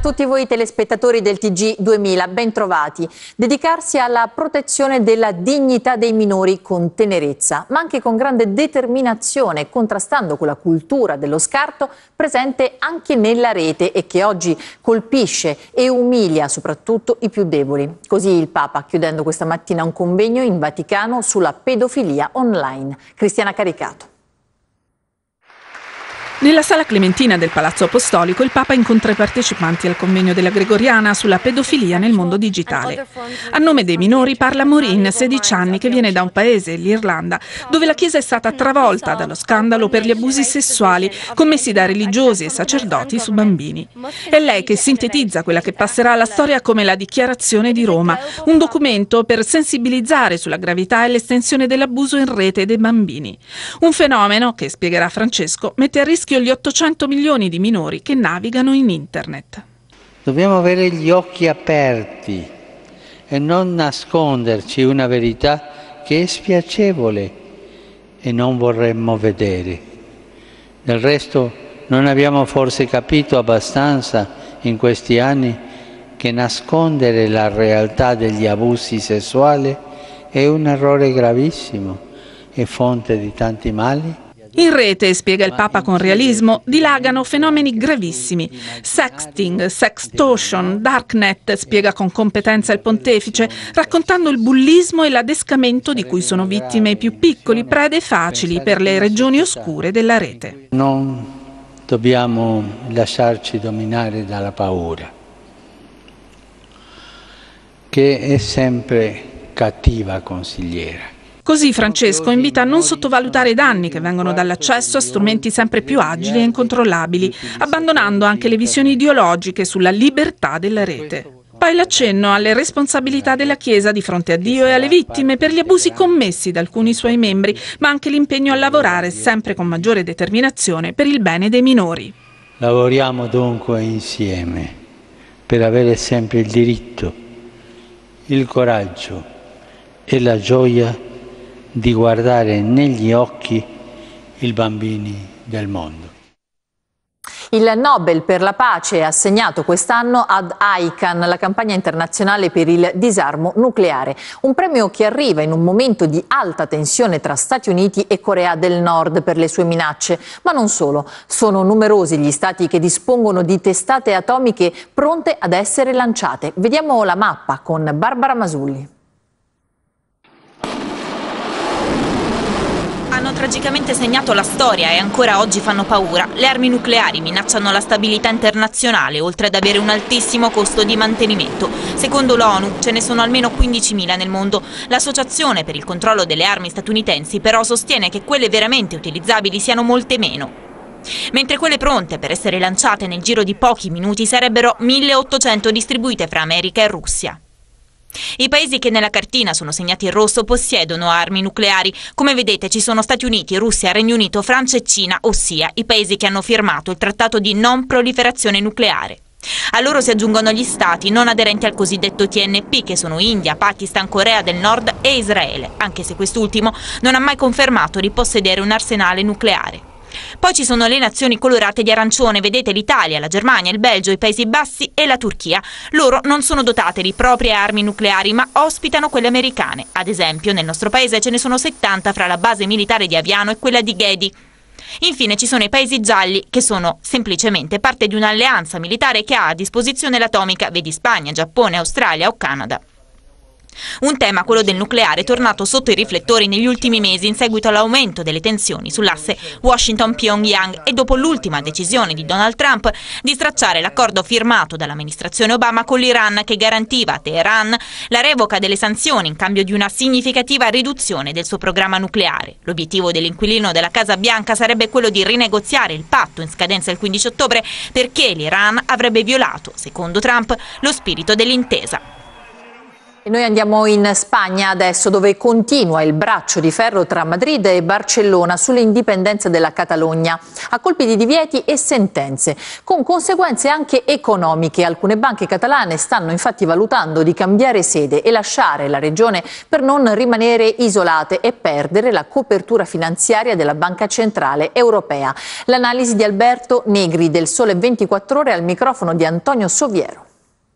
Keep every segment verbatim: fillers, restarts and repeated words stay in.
tutti voi telespettatori del T G duemila, bentrovati. Dedicarsi alla protezione della dignità dei minori con tenerezza, ma anche con grande determinazione, contrastando quella cultura dello scarto presente anche nella rete e che oggi colpisce e umilia soprattutto i più deboli. Così il Papa, chiudendo questa mattina un convegno in Vaticano sulla pedofilia online. Cristiana Caricato. Nella sala clementina del Palazzo Apostolico il Papa incontra i partecipanti al convegno della Gregoriana sulla pedofilia nel mondo digitale. A nome dei minori parla Maureen, sedici anni, che viene da un paese, l'Irlanda, dove la Chiesa è stata travolta dallo scandalo per gli abusi sessuali commessi da religiosi e sacerdoti su bambini. È lei che sintetizza quella che passerà alla storia come la Dichiarazione di Roma, un documento per sensibilizzare sulla gravità e l'estensione dell'abuso in rete dei bambini. Un fenomeno che, spiegherà Francesco, mette a rischio gli ottocento milioni di minori che navigano in internet. Dobbiamo avere gli occhi aperti e non nasconderci una verità che è spiacevole e non vorremmo vedere. Del resto non abbiamo forse capito abbastanza in questi anni che nascondere la realtà degli abusi sessuali è un errore gravissimo e fonte di tanti mali. In rete, spiega il Papa con realismo, dilagano fenomeni gravissimi. Sexting, sextortion, darknet, spiega con competenza il pontefice, raccontando il bullismo e l'adescamento di cui sono vittime i più piccoli, prede facili per le regioni oscure della rete. Non dobbiamo lasciarci dominare dalla paura, che è sempre cattiva consigliera. Così Francesco invita a non sottovalutare i danni che vengono dall'accesso a strumenti sempre più agili e incontrollabili, abbandonando anche le visioni ideologiche sulla libertà della rete. Poi l'accenno alle responsabilità della Chiesa di fronte a Dio e alle vittime per gli abusi commessi da alcuni suoi membri, ma anche l'impegno a lavorare sempre con maggiore determinazione per il bene dei minori. Lavoriamo dunque insieme per avere sempre il diritto, il coraggio e la gioia di guardare negli occhi i bambini del mondo. Il Nobel per la pace è assegnato quest'anno ad ICAN, la campagna internazionale per il disarmo nucleare. Un premio che arriva in un momento di alta tensione tra Stati Uniti e Corea del Nord per le sue minacce. Ma non solo, sono numerosi gli stati che dispongono di testate atomiche pronte ad essere lanciate. Vediamo la mappa con Barbara Masulli. Hanno tragicamente segnato la storia e ancora oggi fanno paura. Le armi nucleari minacciano la stabilità internazionale, oltre ad avere un altissimo costo di mantenimento. Secondo l'ONU ce ne sono almeno quindicimila nel mondo. L'Associazione per il controllo delle armi statunitensi però sostiene che quelle veramente utilizzabili siano molte meno. Mentre quelle pronte per essere lanciate nel giro di pochi minuti sarebbero milleottocento distribuite fra America e Russia. I paesi che nella cartina sono segnati in rosso possiedono armi nucleari. Come vedete ci sono Stati Uniti, Russia, Regno Unito, Francia e Cina, ossia i paesi che hanno firmato il trattato di non proliferazione nucleare. A loro si aggiungono gli stati non aderenti al cosiddetto T N P, che sono India, Pakistan, Corea del Nord e Israele, anche se quest'ultimo non ha mai confermato di possedere un arsenale nucleare. Poi ci sono le nazioni colorate di arancione, vedete l'Italia, la Germania, il Belgio, i Paesi Bassi e la Turchia. Loro non sono dotate di proprie armi nucleari ma ospitano quelle americane. Ad esempio nel nostro paese ce ne sono settanta fra la base militare di Aviano e quella di Ghedi. Infine ci sono i Paesi gialli, che sono semplicemente parte di un'alleanza militare che ha a disposizione l'atomica, vedi Spagna, Giappone, Australia o Canada. Un tema, quello del nucleare, tornato sotto i riflettori negli ultimi mesi in seguito all'aumento delle tensioni sull'asse Washington-Pyongyang e dopo l'ultima decisione di Donald Trump di stracciare l'accordo firmato dall'amministrazione Obama con l'Iran che garantiva a Teheran la revoca delle sanzioni in cambio di una significativa riduzione del suo programma nucleare. L'obiettivo dell'inquilino della Casa Bianca sarebbe quello di rinegoziare il patto in scadenza il quindici ottobre perché l'Iran avrebbe violato, secondo Trump, lo spirito dell'intesa. E noi andiamo in Spagna adesso, dove continua il braccio di ferro tra Madrid e Barcellona sull'indipendenza della Catalogna, a colpi di divieti e sentenze, con conseguenze anche economiche. Alcune banche catalane stanno infatti valutando di cambiare sede e lasciare la regione per non rimanere isolate e perdere la copertura finanziaria della Banca Centrale Europea. L'analisi di Alberto Negri del Sole ventiquattro Ore al microfono di Antonio Soviero.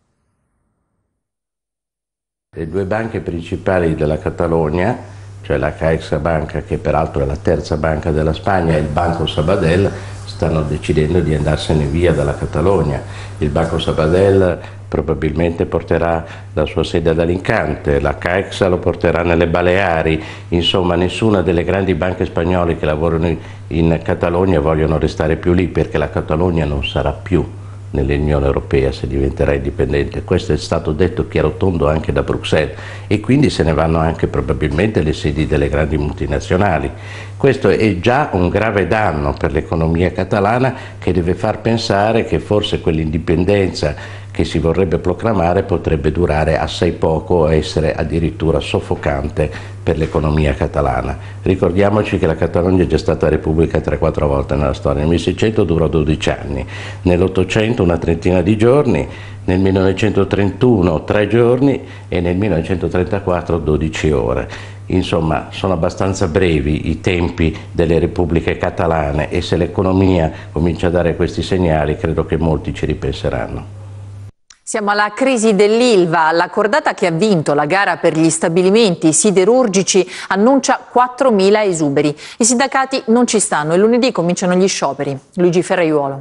Le due banche principali della Catalogna, cioè la CaixaBank, che peraltro è la terza banca della Spagna, e il Banco Sabadell, stanno decidendo di andarsene via dalla Catalogna. Il Banco Sabadell probabilmente porterà la sua sede ad Alicante, la Caixa lo porterà nelle Baleari, insomma nessuna delle grandi banche spagnole che lavorano in Catalogna vogliono restare più lì, perché la Catalogna non sarà più nell'Unione Europea se diventerà indipendente. Questo è stato detto chiaro tondo anche da Bruxelles, e quindi se ne vanno anche probabilmente le sedi delle grandi multinazionali. Questo è già un grave danno per l'economia catalana, che deve far pensare che forse quell'indipendenza che si vorrebbe proclamare potrebbe durare assai poco o essere addirittura soffocante per l'economia catalana. Ricordiamoci che la Catalogna è già stata repubblica tre quattro volte nella storia. Nel milleseicento durò dodici anni, nell'Ottocento una trentina di giorni, nel millenovecentotrentuno tre giorni e nel millenovecentotrentaquattro dodici ore. Insomma, sono abbastanza brevi i tempi delle repubbliche catalane, e se l'economia comincia a dare questi segnali credo che molti ci ripenseranno. Siamo alla crisi dell'Ilva. La cordata che ha vinto la gara per gli stabilimenti siderurgici annuncia quattromila esuberi. I sindacati non ci stanno e lunedì cominciano gli scioperi. Luigi Ferraiuolo.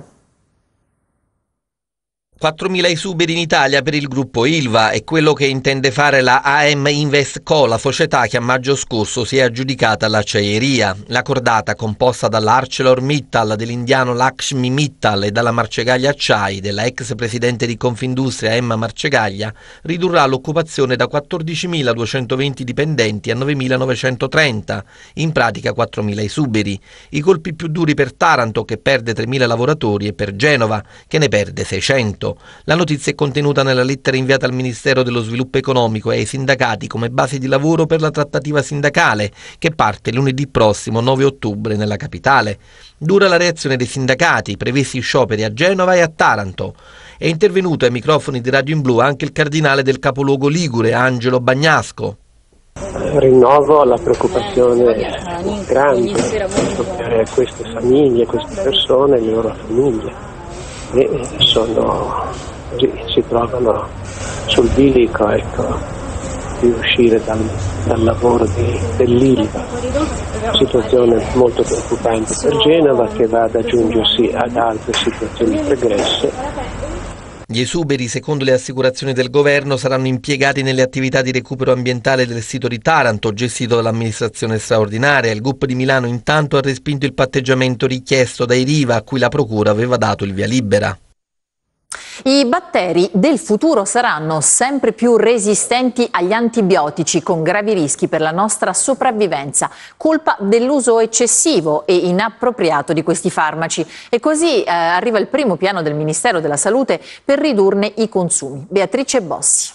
quattromila esuberi in Italia per il gruppo Ilva, è quello che intende fare la A M Invest Co, la società che a maggio scorso si è aggiudicata l'acciaieria. La cordata, composta dall'ArcelorMittal, dell'indiano Lakshmi Mittal e dalla Marcegaglia Acciai, della ex presidente di Confindustria Emma Marcegaglia, ridurrà l'occupazione da quattordicimiladuecentoventi dipendenti a novemilanovecentotrenta, in pratica quattromila esuberi. I colpi più duri per Taranto, che perde tremila lavoratori, e per Genova, che ne perde seicento. La notizia è contenuta nella lettera inviata al Ministero dello Sviluppo Economico e ai sindacati come base di lavoro per la trattativa sindacale, che parte lunedì prossimo nove ottobre nella capitale. Dura la reazione dei sindacati, previsti scioperi a Genova e a Taranto. È intervenuto ai microfoni di Radio in Blu anche il cardinale del capoluogo ligure, Angelo Bagnasco. Rinnovo la preoccupazione grande per queste famiglie, queste persone e le loro famiglie. E sono, si trovano sul bilico, ecco, di uscire dal, dal lavoro di, dell'Ilva. Situazione molto preoccupante per Genova, che va ad aggiungersi ad altre situazioni pregresse. Gli esuberi, secondo le assicurazioni del governo, saranno impiegati nelle attività di recupero ambientale del sito di Taranto, gestito dall'amministrazione straordinaria. Il G U P di Milano intanto ha respinto il patteggiamento richiesto dai Riva, a cui la procura aveva dato il via libera. I batteri del futuro saranno sempre più resistenti agli antibiotici, con gravi rischi per la nostra sopravvivenza, colpa dell'uso eccessivo e inappropriato di questi farmaci. E così eh, arriva il primo piano del Ministero della Salute per ridurne i consumi. Beatrice Bossi.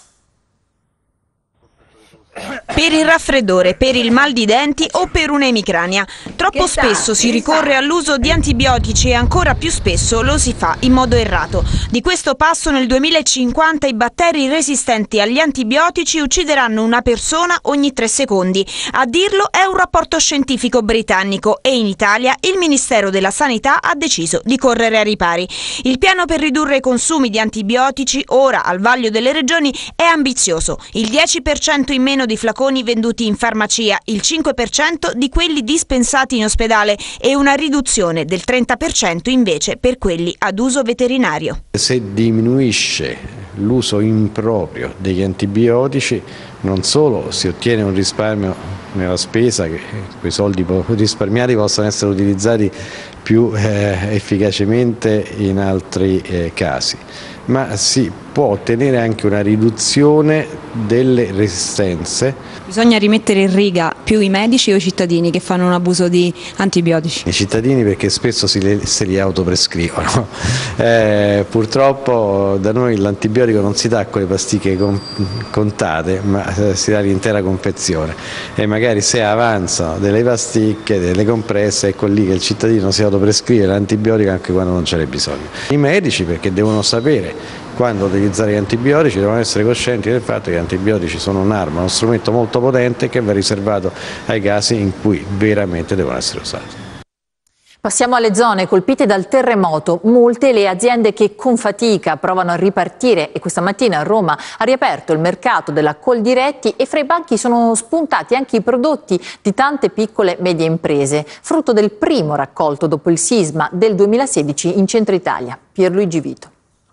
Per il raffreddore, per il mal di denti o per un'emicrania. Troppo spesso si ricorre all'uso di antibiotici e ancora più spesso lo si fa in modo errato. Di questo passo nel duemilacinquanta i batteri resistenti agli antibiotici uccideranno una persona ogni tre secondi. A dirlo è un rapporto scientifico britannico, e in Italia il Ministero della Sanità ha deciso di correre ai ripari. Il piano per ridurre i consumi di antibiotici, ora al vaglio delle regioni, è ambizioso. Il dieci per cento in meno di flaconi venduti in farmacia, il cinque per cento di quelli dispensati in ospedale e una riduzione del trenta per cento invece per quelli ad uso veterinario. Se diminuisce l'uso improprio degli antibiotici, non solo si ottiene un risparmio nella spesa, che quei soldi risparmiati possano essere utilizzati più eh, efficacemente in altri eh, casi, ma si può ottenere anche una riduzione delle resistenze. Bisogna rimettere in riga più i medici o i cittadini che fanno un abuso di antibiotici? I cittadini, perché spesso si li, se li autoprescrivono. Eh, purtroppo da noi l'antibiotico non si dà con le pasticche con, contate, ma si dà l'intera confezione, e magari se avanzano delle pasticche, delle compresse, ecco lì che il cittadino si autoprescrive l'antibiotico anche quando non ce n'è bisogno. I medici, perché devono sapere quando utilizzare gli antibiotici, devono essere coscienti del fatto che gli antibiotici sono un'arma, uno strumento molto potente che va riservato ai casi in cui veramente devono essere usati. Passiamo alle zone colpite dal terremoto. Molte le aziende che con fatica provano a ripartire, e questa mattina a Roma ha riaperto il mercato della Coldiretti e fra i banchi sono spuntati anche i prodotti di tante piccole e medie imprese, frutto del primo raccolto dopo il sisma del duemilasedici in centro Italia. Pierluigi Vito.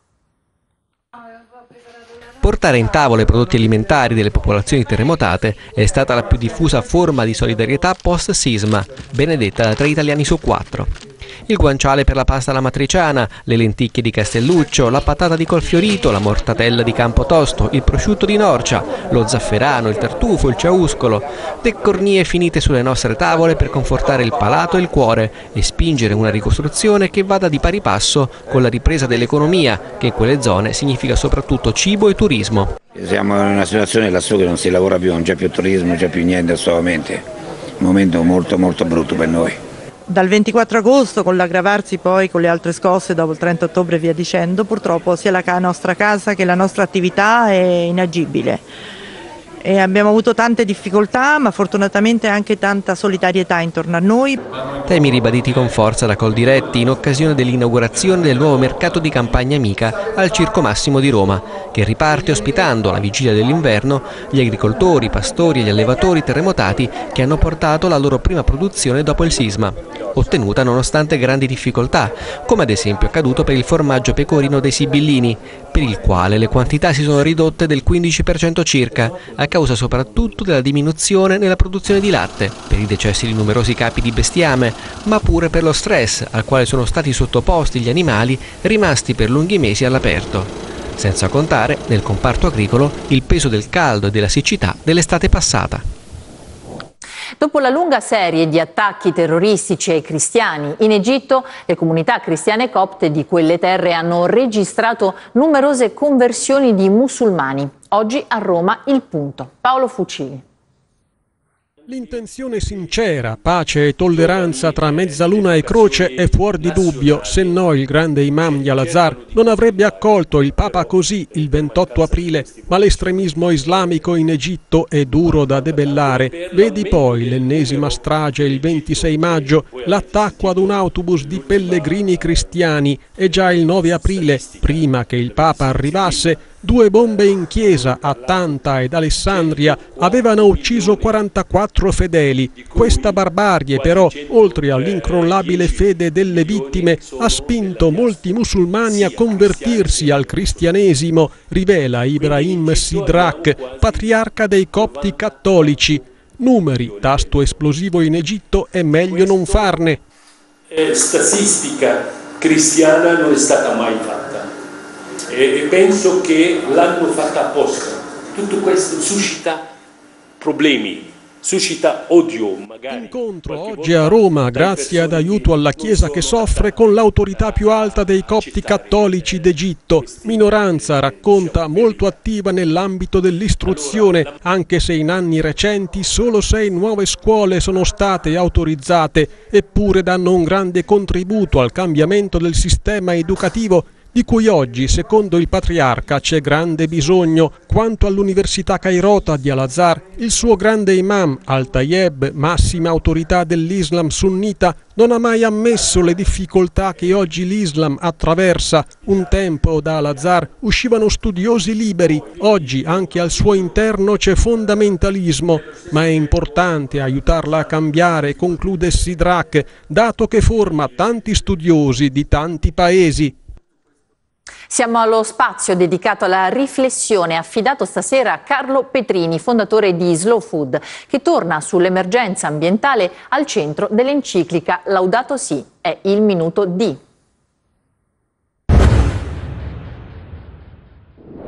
Portare in tavola i prodotti alimentari delle popolazioni terremotate è stata la più diffusa forma di solidarietà post-sisma, benedetta da tre italiani su quattro. Il guanciale per la pasta alla matriciana, le lenticchie di Castelluccio, la patata di Colfiorito, la mortadella di Campotosto, il prosciutto di Norcia, lo zafferano, il tartufo, il ciauscolo, le cornie finite sulle nostre tavole per confortare il palato e il cuore e spingere una ricostruzione che vada di pari passo con la ripresa dell'economia, che in quelle zone significa soprattutto cibo e turismo. Siamo in una situazione lassù che non si lavora più, non c'è più turismo, non c'è più niente assolutamente, un momento molto molto brutto per noi. Dal ventiquattro agosto, con l'aggravarsi poi con le altre scosse dopo il trenta ottobre e via dicendo, purtroppo sia la nostra casa che la nostra attività è inagibile. E abbiamo avuto tante difficoltà, ma fortunatamente anche tanta solidarietà intorno a noi. Temi ribaditi con forza da Coldiretti in occasione dell'inaugurazione del nuovo mercato di campagna amica al Circo Massimo di Roma, che riparte ospitando alla vigilia dell'inverno gli agricoltori, i pastori e gli allevatori terremotati che hanno portato la loro prima produzione dopo il sisma, ottenuta nonostante grandi difficoltà, come ad esempio accaduto per il formaggio pecorino dei Sibillini, per il quale le quantità si sono ridotte del quindici per cento circa, a causa soprattutto della diminuzione nella produzione di latte, per i decessi di numerosi capi di bestiame, ma pure per lo stress al quale sono stati sottoposti gli animali rimasti per lunghi mesi all'aperto. Senza contare, nel comparto agricolo, il peso del caldo e della siccità dell'estate passata. Dopo la lunga serie di attacchi terroristici ai cristiani in Egitto, le comunità cristiane copte di quelle terre hanno registrato numerose conversioni di musulmani. Oggi a Roma il punto. Paolo Fucili. L'intenzione sincera, pace e tolleranza tra Mezzaluna e Croce è fuori di dubbio, se no il grande imam di Al-Azhar non avrebbe accolto il Papa così il ventotto aprile, ma l'estremismo islamico in Egitto è duro da debellare. Vedi poi l'ennesima strage il ventisei maggio, l'attacco ad un autobus di pellegrini cristiani, e già il nove aprile, prima che il Papa arrivasse, due bombe in chiesa a Tanta ed Alessandria avevano ucciso quarantaquattro fedeli. Questa barbarie però, oltre all'incrollabile fede delle vittime, ha spinto molti musulmani a convertirsi al cristianesimo, rivela Ibrahim Sidrak, patriarca dei copti cattolici. Numeri, tasto esplosivo in Egitto, è meglio non farne. Eh, statistica cristiana non è stata mai fatta. E penso che l'hanno fatta apposta. Tutto questo suscita problemi, suscita odio. Magari. Incontro oggi a Roma, grazie ad aiuto alla Chiesa che soffre, con l'autorità più alta dei copti cattolici d'Egitto, minoranza racconta molto attiva nell'ambito dell'istruzione, anche se in anni recenti solo sei nuove scuole sono state autorizzate, eppure danno un grande contributo al cambiamento del sistema educativo, di cui oggi, secondo il patriarca, c'è grande bisogno. Quanto all'Università Cairota di Al-Azhar, il suo grande imam, Al-Tayeb, massima autorità dell'Islam sunnita, non ha mai ammesso le difficoltà che oggi l'Islam attraversa. Un tempo da Al-Azhar uscivano studiosi liberi, oggi anche al suo interno c'è fondamentalismo, ma è importante aiutarla a cambiare, conclude Sidrak, dato che forma tanti studiosi di tanti paesi. Siamo allo spazio dedicato alla riflessione affidato stasera a Carlo Petrini, fondatore di Slow Food, che torna sull'emergenza ambientale al centro dell'enciclica Laudato Si. È il minuto D.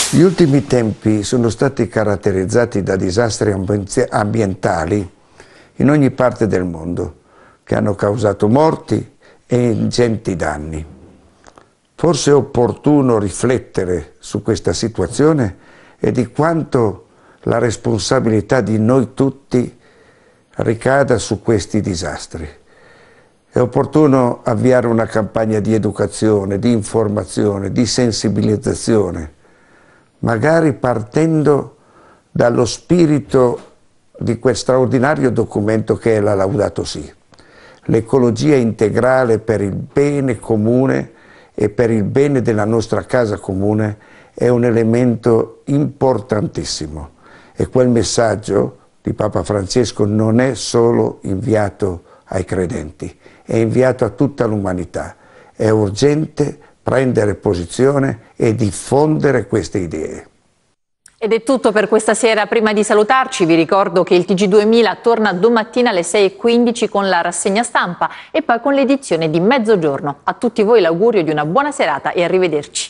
Gli ultimi tempi sono stati caratterizzati da disastri ambientali in ogni parte del mondo, che hanno causato morti e ingenti danni. Forse è opportuno riflettere su questa situazione e di quanto la responsabilità di noi tutti ricada su questi disastri. È opportuno avviare una campagna di educazione, di informazione, di sensibilizzazione, magari partendo dallo spirito di quel straordinario documento che è la Laudato Si', l'ecologia integrale per il bene comune e per il bene della nostra casa comune è un elemento importantissimo e quel messaggio di Papa Francesco non è solo inviato ai credenti, è inviato a tutta l'umanità. È urgente prendere posizione e diffondere queste idee. Ed è tutto per questa sera. Prima di salutarci vi ricordo che il T G duemila torna domattina alle sei e quindici con la rassegna stampa e poi con l'edizione di Mezzogiorno. A tutti voi l'augurio di una buona serata e arrivederci.